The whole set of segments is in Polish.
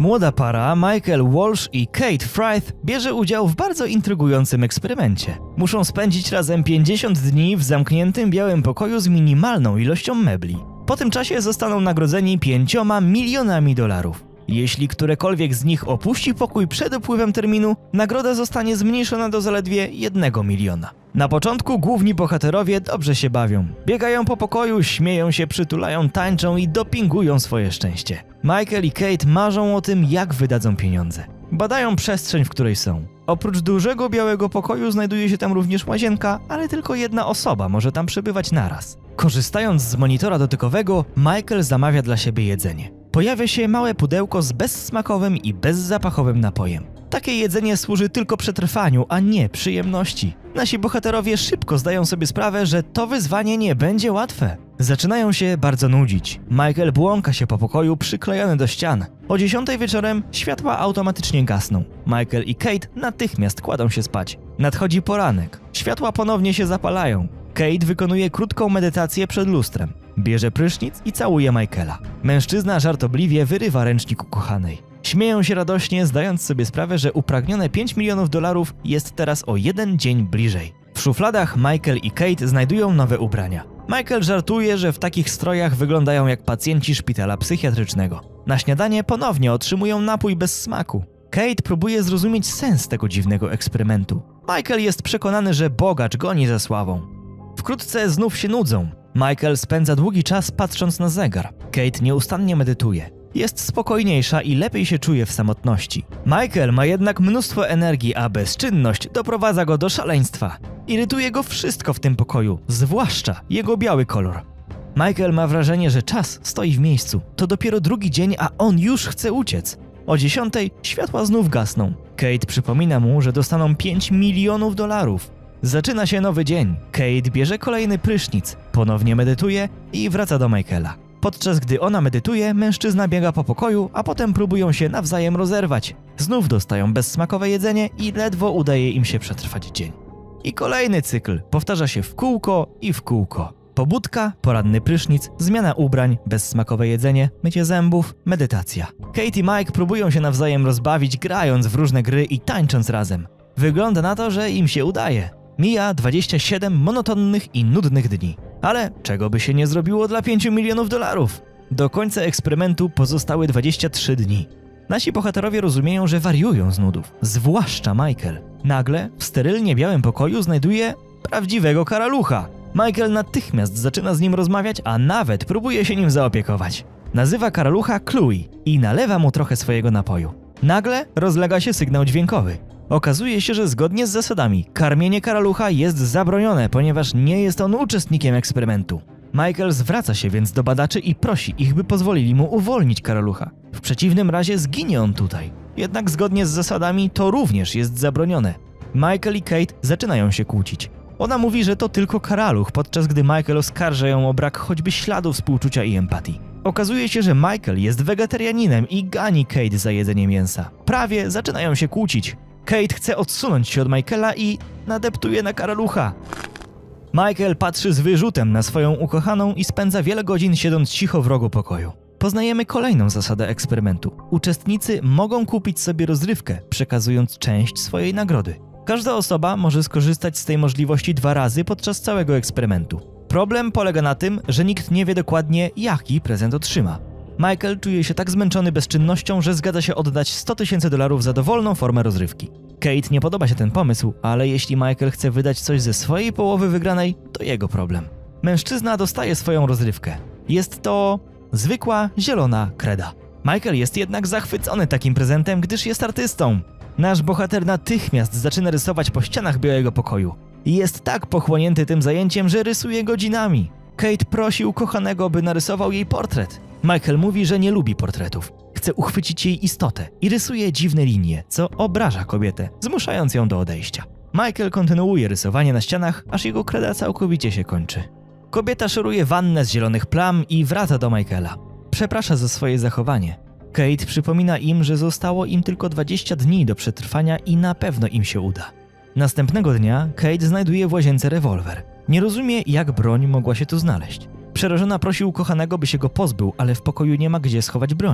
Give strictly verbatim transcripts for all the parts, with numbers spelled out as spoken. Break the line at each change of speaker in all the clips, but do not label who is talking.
Młoda para Michael Walsh i Kate Frith bierze udział w bardzo intrygującym eksperymencie. Muszą spędzić razem pięćdziesiąt dni w zamkniętym białym pokoju z minimalną ilością mebli. Po tym czasie zostaną nagrodzeni pięcioma milionami dolarów. Jeśli którekolwiek z nich opuści pokój przed upływem terminu, nagroda zostanie zmniejszona do zaledwie jednego miliona. Na początku główni bohaterowie dobrze się bawią. Biegają po pokoju, śmieją się, przytulają, tańczą i dopingują swoje szczęście. Michael i Kate marzą o tym, jak wydadzą pieniądze. Badają przestrzeń, w której są. Oprócz dużego białego pokoju znajduje się tam również łazienka, ale tylko jedna osoba może tam przebywać naraz. Korzystając z monitora dotykowego, Michael zamawia dla siebie jedzenie. Pojawia się małe pudełko z bezzsmakowym i bezzapachowym napojem. Takie jedzenie służy tylko przetrwaniu, a nie przyjemności. Nasi bohaterowie szybko zdają sobie sprawę, że to wyzwanie nie będzie łatwe. Zaczynają się bardzo nudzić. Michael błąka się po pokoju przyklejony do ścian. O dziesiątej wieczorem światła automatycznie gasną. Michael i Kate natychmiast kładą się spać. Nadchodzi poranek. Światła ponownie się zapalają. Kate wykonuje krótką medytację przed lustrem. Bierze prysznic i całuje Michaela. Mężczyzna żartobliwie wyrywa ręcznik ukochanej. Śmieją się radośnie, zdając sobie sprawę, że upragnione pięć milionów dolarów jest teraz o jeden dzień bliżej. W szufladach Michael i Kate znajdują nowe ubrania. Michael żartuje, że w takich strojach wyglądają jak pacjenci szpitala psychiatrycznego. Na śniadanie ponownie otrzymują napój bez smaku. Kate próbuje zrozumieć sens tego dziwnego eksperymentu. Michael jest przekonany, że bogacz goni za sławą. Wkrótce znów się nudzą. Michael spędza długi czas patrząc na zegar. Kate nieustannie medytuje. Jest spokojniejsza i lepiej się czuje w samotności. Michael ma jednak mnóstwo energii, a bezczynność doprowadza go do szaleństwa. Irytuje go wszystko w tym pokoju, zwłaszcza jego biały kolor. Michael ma wrażenie, że czas stoi w miejscu. To dopiero drugi dzień, a on już chce uciec. O dziesiątej światła znów gasną. Kate przypomina mu, że dostaną pięć milionów dolarów. Zaczyna się nowy dzień. Kate bierze kolejny prysznic, ponownie medytuje i wraca do Michaela. Podczas gdy ona medytuje, mężczyzna biega po pokoju, a potem próbują się nawzajem rozerwać. Znów dostają bezzsmakowe jedzenie i ledwo udaje im się przetrwać dzień. I kolejny cykl powtarza się w kółko i w kółko. Pobudka, poranny prysznic, zmiana ubrań, bezzsmakowe jedzenie, mycie zębów, medytacja. Kate i Mike próbują się nawzajem rozbawić, grając w różne gry i tańcząc razem. Wygląda na to, że im się udaje. Mija dwadzieścia siedem monotonnych i nudnych dni. Ale czego by się nie zrobiło dla pięciu milionów dolarów? Do końca eksperymentu pozostały dwadzieścia trzy dni. Nasi bohaterowie rozumieją, że wariują z nudów, zwłaszcza Michael. Nagle w sterylnie białym pokoju znajduje prawdziwego karalucha. Michael natychmiast zaczyna z nim rozmawiać, a nawet próbuje się nim zaopiekować. Nazywa karalucha Chloe i nalewa mu trochę swojego napoju. Nagle rozlega się sygnał dźwiękowy. Okazuje się, że zgodnie z zasadami karmienie karalucha jest zabronione, ponieważ nie jest on uczestnikiem eksperymentu. Michael zwraca się więc do badaczy i prosi ich, by pozwolili mu uwolnić karalucha. W przeciwnym razie zginie on tutaj. Jednak zgodnie z zasadami to również jest zabronione. Michael i Kate zaczynają się kłócić. Ona mówi, że to tylko karaluch, podczas gdy Michael oskarża ją o brak choćby śladu współczucia i empatii. Okazuje się, że Michael jest wegetarianinem i gani Kate za jedzenie mięsa. Prawie zaczynają się kłócić. Kate chce odsunąć się od Michaela i nadeptuje na karalucha. Michael patrzy z wyrzutem na swoją ukochaną i spędza wiele godzin siedząc cicho w rogu pokoju. Poznajemy kolejną zasadę eksperymentu. Uczestnicy mogą kupić sobie rozrywkę, przekazując część swojej nagrody. Każda osoba może skorzystać z tej możliwości dwa razy podczas całego eksperymentu. Problem polega na tym, że nikt nie wie dokładnie, jaki prezent otrzyma. Michael czuje się tak zmęczony bezczynnością, że zgadza się oddać sto tysięcy dolarów za dowolną formę rozrywki. Kate nie podoba się ten pomysł, ale jeśli Michael chce wydać coś ze swojej połowy wygranej, to jego problem. Mężczyzna dostaje swoją rozrywkę. Jest to zwykła, zielona kreda. Michael jest jednak zachwycony takim prezentem, gdyż jest artystą. Nasz bohater natychmiast zaczyna rysować po ścianach białego pokoju. Jest tak pochłonięty tym zajęciem, że rysuje godzinami. Kate prosi ukochanego, by narysował jej portret. Michael mówi, że nie lubi portretów. Chce uchwycić jej istotę i rysuje dziwne linie, co obraża kobietę, zmuszając ją do odejścia. Michael kontynuuje rysowanie na ścianach, aż jego kreda całkowicie się kończy. Kobieta szoruje wannę z zielonych plam i wraca do Michaela. Przeprasza za swoje zachowanie. Kate przypomina im, że zostało im tylko dwadzieścia dni do przetrwania i na pewno im się uda. Następnego dnia Kate znajduje w łazience rewolwer. Nie rozumie, jak broń mogła się tu znaleźć. Przerażona prosi ukochanego, by się go pozbył, ale w pokoju nie ma gdzie schować broni.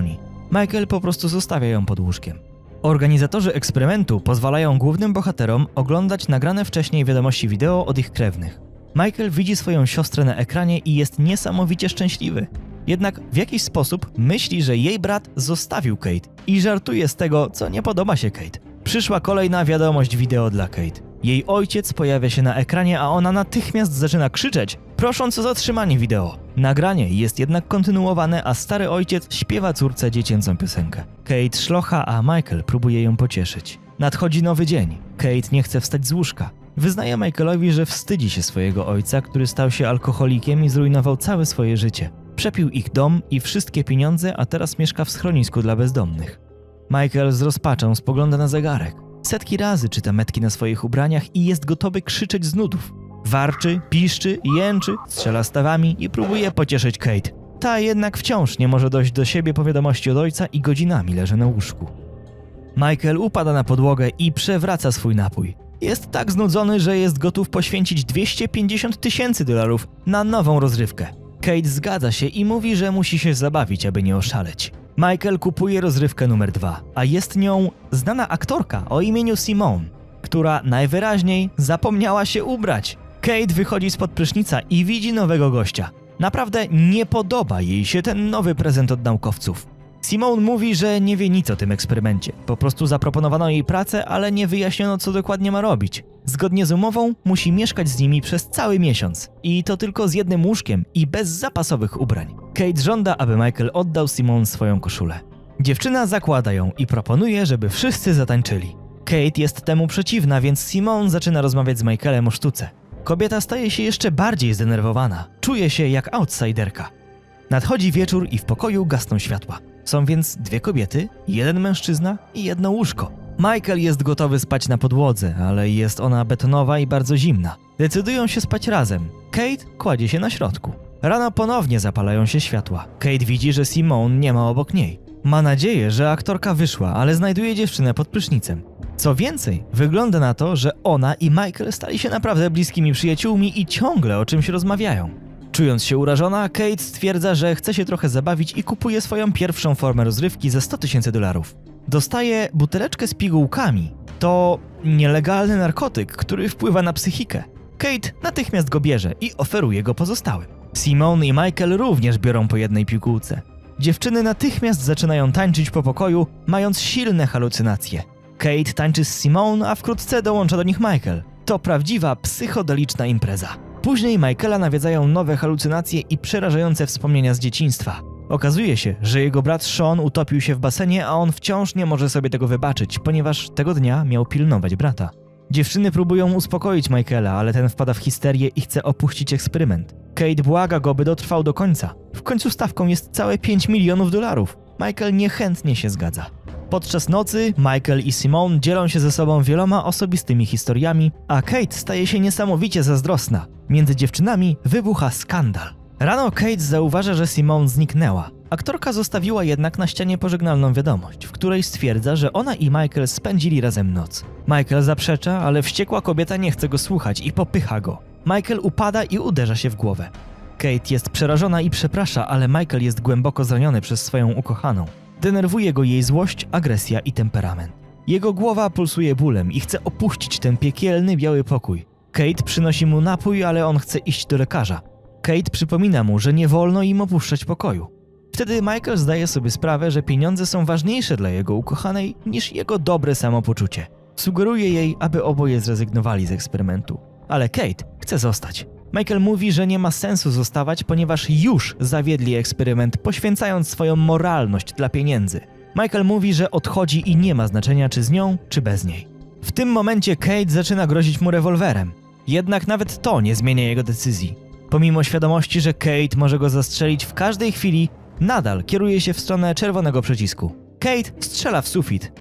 Michael po prostu zostawia ją pod łóżkiem. Organizatorzy eksperymentu pozwalają głównym bohaterom oglądać nagrane wcześniej wiadomości wideo od ich krewnych. Michael widzi swoją siostrę na ekranie i jest niesamowicie szczęśliwy. Jednak w jakiś sposób myśli, że jej brat zostawił Kate i żartuje z tego, co nie podoba się Kate. Przyszła kolejna wiadomość wideo dla Kate. Jej ojciec pojawia się na ekranie, a ona natychmiast zaczyna krzyczeć, prosząc o zatrzymanie wideo. Nagranie jest jednak kontynuowane, a stary ojciec śpiewa córce dziecięcą piosenkę. Kate szlocha, a Michael próbuje ją pocieszyć. Nadchodzi nowy dzień. Kate nie chce wstać z łóżka. Wyznaje Michaelowi, że wstydzi się swojego ojca, który stał się alkoholikiem i zrujnował całe swoje życie. Przepił ich dom i wszystkie pieniądze, a teraz mieszka w schronisku dla bezdomnych. Michael z rozpaczą spogląda na zegarek. Setki razy czyta metki na swoich ubraniach i jest gotowy krzyczeć z nudów. Warczy, piszczy, jęczy, strzela stawami i próbuje pocieszyć Kate. Ta jednak wciąż nie może dojść do siebie po wiadomości od ojca i godzinami leży na łóżku. Michael upada na podłogę i przewraca swój napój. Jest tak znudzony, że jest gotów poświęcić dwieście pięćdziesiąt tysięcy dolarów na nową rozrywkę. Kate zgadza się i mówi, że musi się zabawić, aby nie oszaleć. Michael kupuje rozrywkę numer dwa, a jest nią znana aktorka o imieniu Simone, która najwyraźniej zapomniała się ubrać. Kate wychodzi spod prysznica i widzi nowego gościa. Naprawdę nie podoba jej się ten nowy prezent od naukowców. Simone mówi, że nie wie nic o tym eksperymencie. Po prostu zaproponowano jej pracę, ale nie wyjaśniono, co dokładnie ma robić. Zgodnie z umową musi mieszkać z nimi przez cały miesiąc. I to tylko z jednym łóżkiem i bez zapasowych ubrań. Kate żąda, aby Michael oddał Simone swoją koszulę. Dziewczyna zakłada ją i proponuje, żeby wszyscy zatańczyli. Kate jest temu przeciwna, więc Simone zaczyna rozmawiać z Michaelem o sztuce. Kobieta staje się jeszcze bardziej zdenerwowana. Czuje się jak outsiderka. Nadchodzi wieczór i w pokoju gasną światła. Są więc dwie kobiety, jeden mężczyzna i jedno łóżko. Michael jest gotowy spać na podłodze, ale jest ona betonowa i bardzo zimna. Decydują się spać razem. Kate kładzie się na środku. Rano ponownie zapalają się światła. Kate widzi, że Simone nie ma obok niej. Ma nadzieję, że aktorka wyszła, ale znajduje dziewczynę pod prysznicem. Co więcej, wygląda na to, że ona i Michael stali się naprawdę bliskimi przyjaciółmi i ciągle o czymś rozmawiają. Czując się urażona, Kate stwierdza, że chce się trochę zabawić i kupuje swoją pierwszą formę rozrywki za sto tysięcy dolarów. Dostaje buteleczkę z pigułkami. To nielegalny narkotyk, który wpływa na psychikę. Kate natychmiast go bierze i oferuje go pozostałym. Simone i Michael również biorą po jednej pigułce. Dziewczyny natychmiast zaczynają tańczyć po pokoju, mając silne halucynacje. Kate tańczy z Simone, a wkrótce dołącza do nich Michael. To prawdziwa psychodeliczna impreza. Później Michaela nawiedzają nowe halucynacje i przerażające wspomnienia z dzieciństwa. Okazuje się, że jego brat Sean utopił się w basenie, a on wciąż nie może sobie tego wybaczyć, ponieważ tego dnia miał pilnować brata. Dziewczyny próbują uspokoić Michaela, ale ten wpada w histerię i chce opuścić eksperyment. Kate błaga go, by dotrwał do końca. W końcu stawką jest całe pięć milionów dolarów. Michael niechętnie się zgadza. Podczas nocy Michael i Simone dzielą się ze sobą wieloma osobistymi historiami, a Kate staje się niesamowicie zazdrosna. Między dziewczynami wybucha skandal. Rano Kate zauważa, że Simone zniknęła. Aktorka zostawiła jednak na ścianie pożegnalną wiadomość, w której stwierdza, że ona i Michael spędzili razem noc. Michael zaprzecza, ale wściekła kobieta nie chce go słuchać i popycha go. Michael upada i uderza się w głowę. Kate jest przerażona i przeprasza, ale Michael jest głęboko zraniony przez swoją ukochaną. Denerwuje go jej złość, agresja i temperament. Jego głowa pulsuje bólem i chce opuścić ten piekielny biały pokój. Kate przynosi mu napój, ale on chce iść do lekarza. Kate przypomina mu, że nie wolno im opuszczać pokoju. Wtedy Michael zdaje sobie sprawę, że pieniądze są ważniejsze dla jego ukochanej niż jego dobre samopoczucie. Sugeruje jej, aby oboje zrezygnowali z eksperymentu. Ale Kate chce zostać. Michael mówi, że nie ma sensu zostawać, ponieważ już zawiedli eksperyment, poświęcając swoją moralność dla pieniędzy. Michael mówi, że odchodzi i nie ma znaczenia, czy z nią, czy bez niej. W tym momencie Kate zaczyna grozić mu rewolwerem. Jednak nawet to nie zmienia jego decyzji. Pomimo świadomości, że Kate może go zastrzelić w każdej chwili, nadal kieruje się w stronę czerwonego przycisku. Kate strzela w sufit.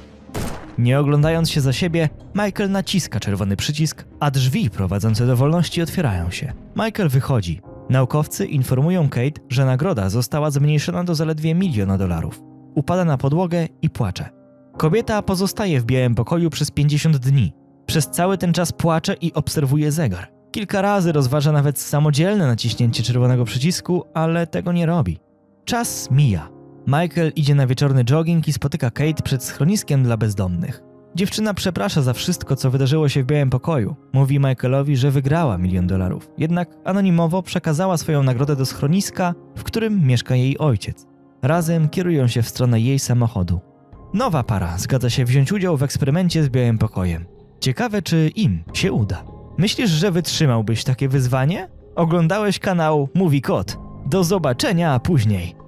Nie oglądając się za siebie, Michael naciska czerwony przycisk, a drzwi prowadzące do wolności otwierają się. Michael wychodzi. Naukowcy informują Kate, że nagroda została zmniejszona do zaledwie miliona dolarów. Upada na podłogę i płacze. Kobieta pozostaje w białym pokoju przez pięćdziesiąt dni. Przez cały ten czas płacze i obserwuje zegar. Kilka razy rozważa nawet samodzielne naciśnięcie czerwonego przycisku, ale tego nie robi. Czas mija. Michael idzie na wieczorny jogging i spotyka Kate przed schroniskiem dla bezdomnych. Dziewczyna przeprasza za wszystko, co wydarzyło się w białym pokoju. Mówi Michaelowi, że wygrała milion dolarów. Jednak anonimowo przekazała swoją nagrodę do schroniska, w którym mieszka jej ojciec. Razem kierują się w stronę jej samochodu. Nowa para zgadza się wziąć udział w eksperymencie z białym pokojem. Ciekawe, czy im się uda. Myślisz, że wytrzymałbyś takie wyzwanie? Oglądałeś kanał Mówi Kot. Do zobaczenia później.